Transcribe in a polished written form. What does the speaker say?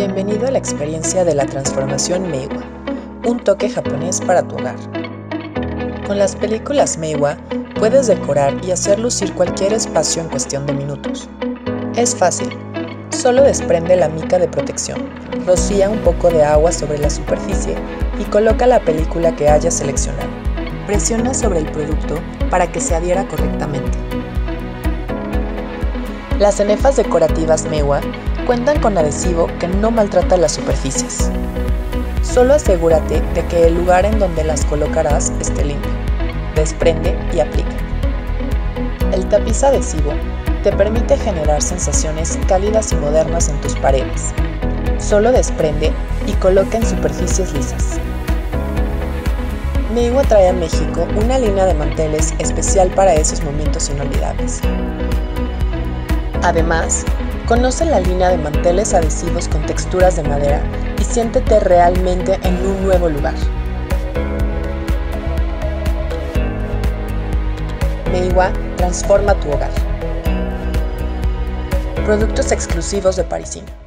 Bienvenido a la experiencia de la transformación Meiwa, un toque japonés para tu hogar. Con las películas Meiwa puedes decorar y hacer lucir cualquier espacio en cuestión de minutos. Es fácil, solo desprende la mica de protección, rocía un poco de agua sobre la superficie y coloca la película que hayas seleccionado. Presiona sobre el producto para que se adhiera correctamente. Las cenefas decorativas Meiwa cuentan con adhesivo que no maltrata las superficies. Solo asegúrate de que el lugar en donde las colocarás esté limpio. Desprende y aplica. El tapiz adhesivo te permite generar sensaciones cálidas y modernas en tus paredes. Solo desprende y coloca en superficies lisas. Meiwa trae a México una línea de manteles especial para esos momentos inolvidables. Además, conoce la línea de manteles adhesivos con texturas de madera y siéntete realmente en un nuevo lugar. Meiwa transforma tu hogar. Productos exclusivos de Parisino.